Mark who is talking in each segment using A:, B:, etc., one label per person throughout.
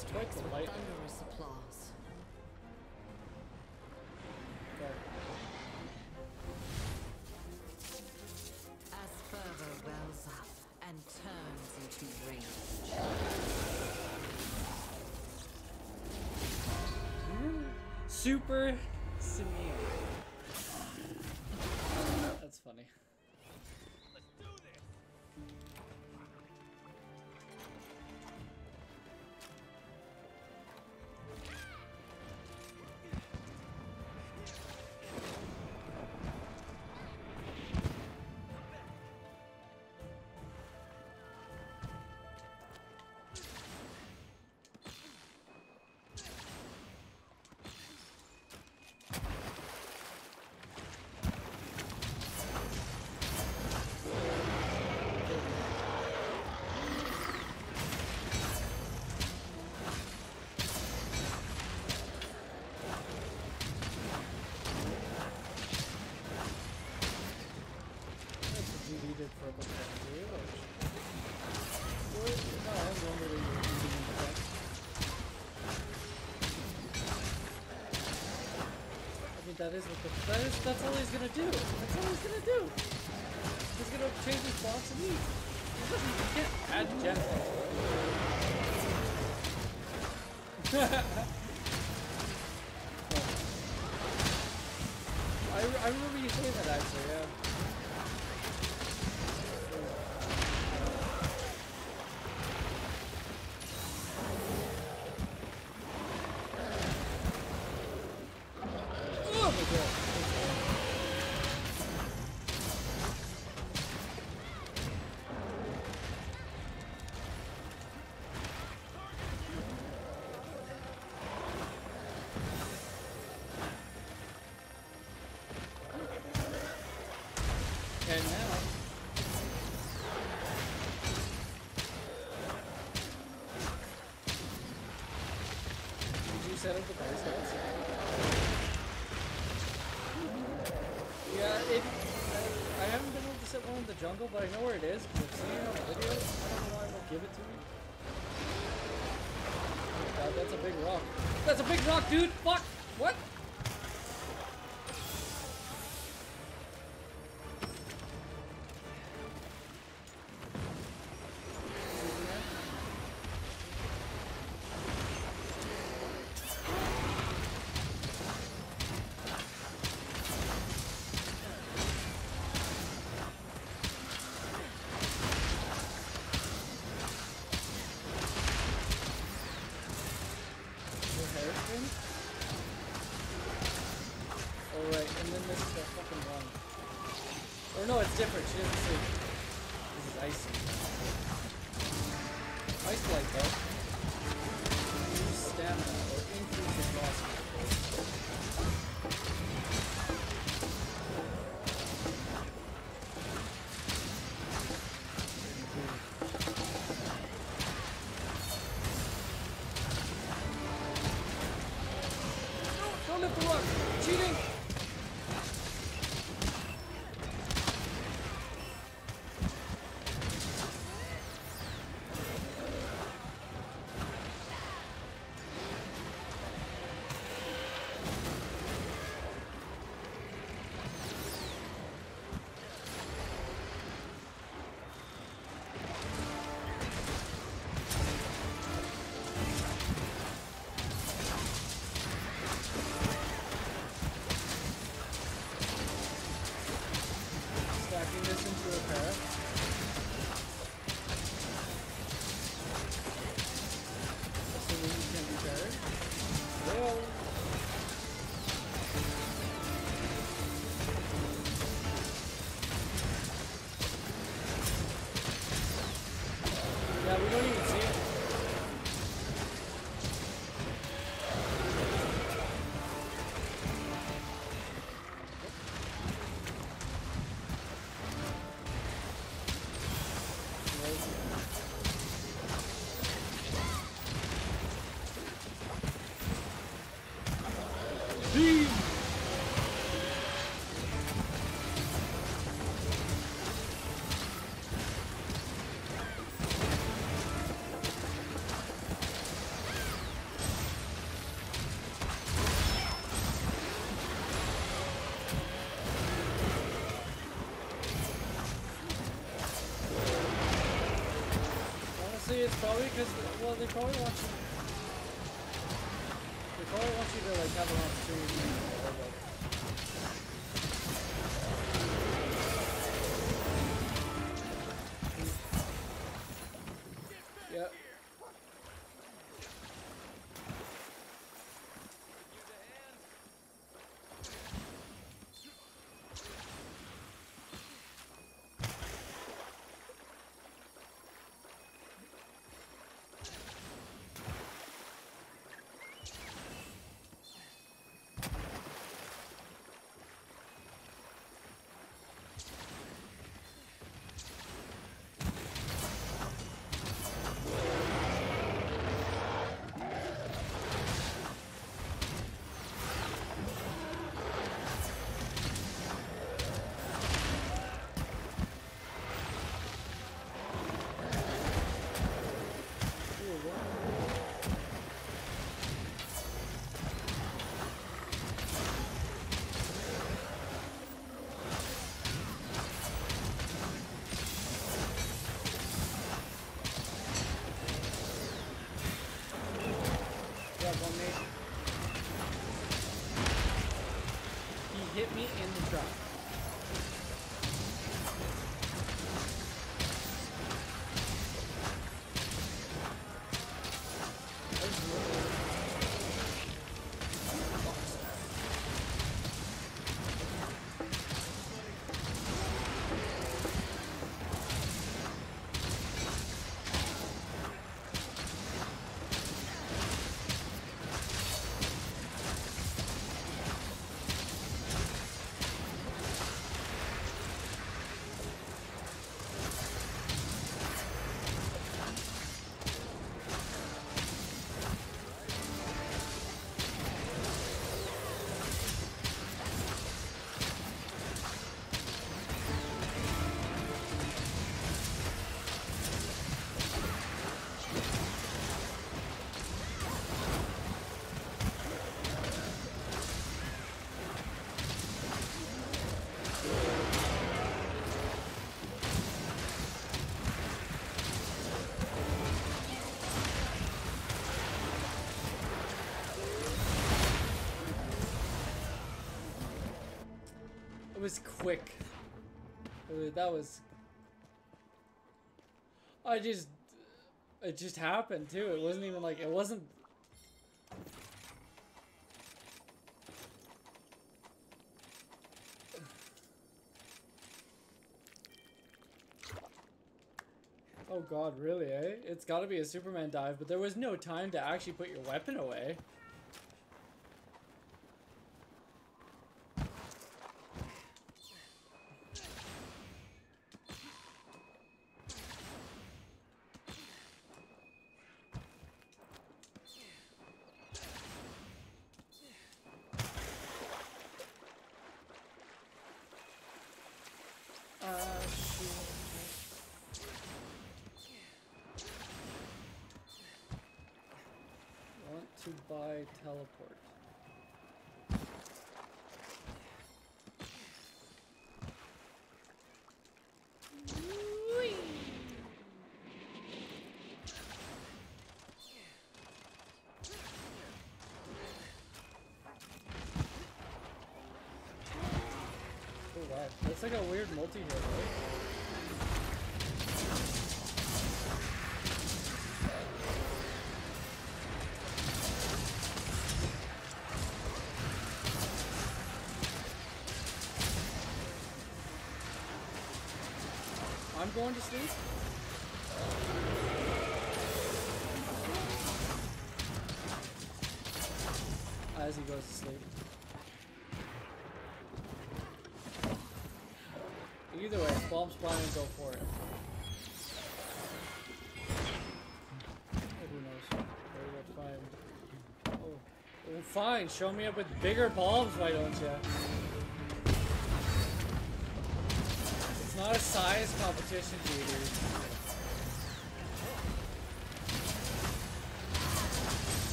A: It's quite the light.
B: Thunderous applause.
A: Okay.
B: As fervor wells up and turns into rage.
A: Super Simeon. That's funny.
C: Let's do this.
A: Did for a book that what? No, I wonder what you're eating in the back. I mean, that's all he's gonna do. That's all he's gonna do. He's gonna change his box and eat. He can't add gems to it. I remember you saying that actually, yeah. And now, did you set up the base house? Yeah, I haven't been able to set one in the jungle, but I know where it is. Because I've seen it on the video. I don't know why it won't give it to me. God, that's a big rock. That's a big rock, dude! Fuck! What? Alright, and then this is the fucking one. Or no, it's different. She doesn't sleep. This is icy. Ice Blight, though. Use stamina or increase your boss control. No, don't lift the rock! Cheating! probably because, well, they probably want you. They probably want you to like have an opportunity. Yep. He hit me in the trap. It was quick. That was. It just happened too. It wasn't even like, it wasn't. Oh god, really, eh? It's gotta be a Superman dive, but there was no time to actually put your weapon away. To buy teleport. Oh wow, that's like a weird multi-hit, right? I'm going to sleep. As he goes to sleep. Either way, bomb's planning to go for it. Who knows? We'll find. Oh, well, fine. Show me up with bigger bombs, why don't you? It's not a size competition, dude.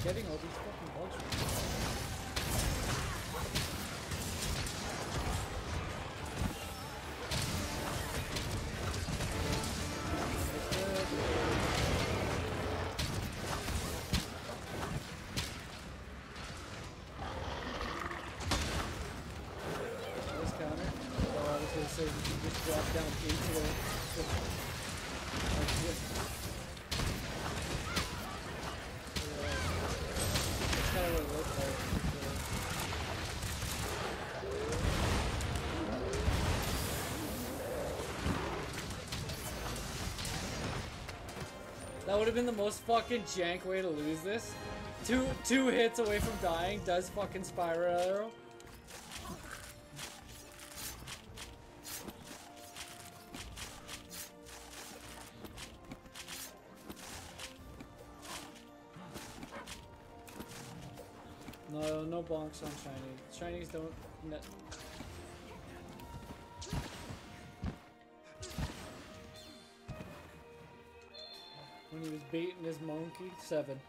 A: getting all these fucking bugs from? This counter. Oh, I was gonna say we can just drop down into the like this. That's kind of what it looks like. That would have been the most fucking jank way to lose this. Two hits away from dying does fucking spiral arrow. No bonks on shiny. Shinies don't net. When he was baiting his monkey, 7.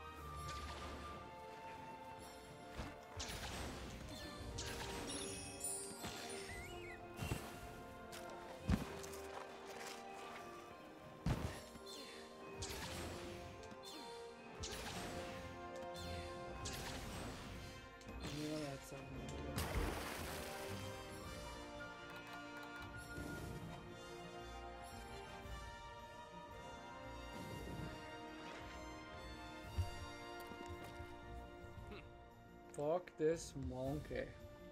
A: Fuck this monkey.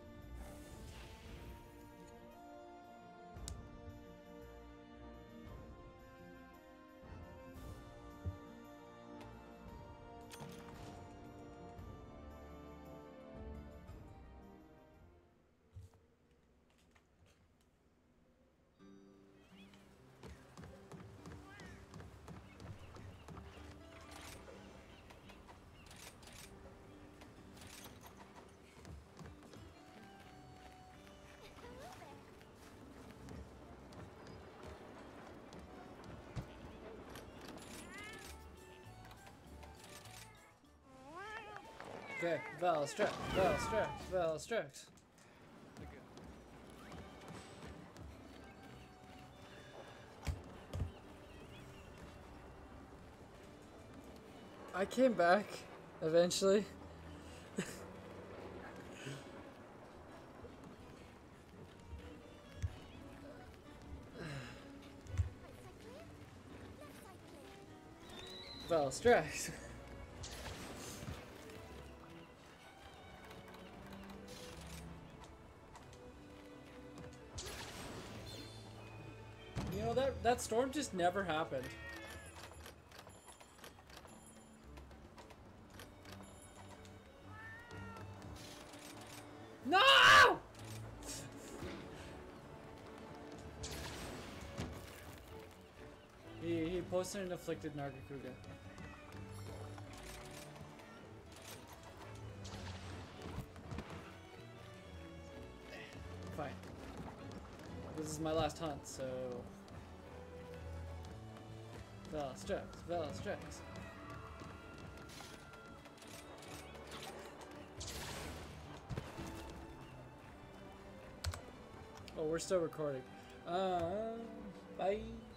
A: Okay, Valstrax. I came back eventually. Valstrax. You know, that storm just never happened. No! He posted an afflicted Nargacuga. Fine. This is my last hunt, so... Valstrax. Oh, we're still recording. Bye.